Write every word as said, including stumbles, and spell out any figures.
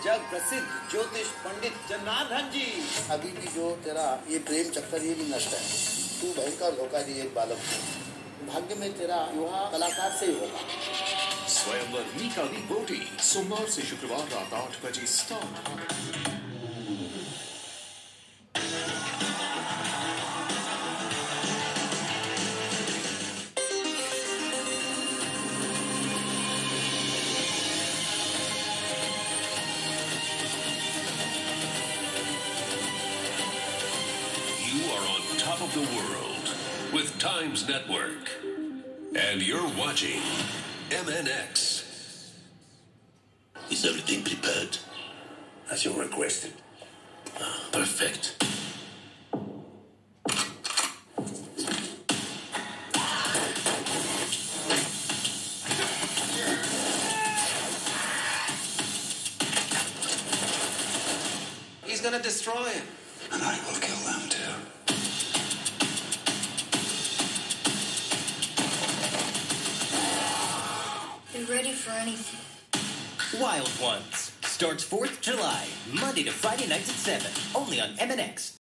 जग प्रसिद्ध ज्योतिष पंडित जनार्दन जी। अभी भी जो तेरा ये प्रेम चक्कर ये भी नष्ट है। तू भयंकर धोखा दी एक बालक को। भाग्य में तेरा विवाह कलाकार से ही होगा। स्वयंवर मीका दी बोटी सोमवार से शुक्रवार रात आठ बजे Star. You are on top of the world with Times Network. And you're watching M N X. Is everything prepared? As you requested. Ah, perfect. He's gonna destroy him. And I will kill them too. Be ready for anything. Wild Ones starts fourth of July, Monday to Friday nights at seven, only on M N X.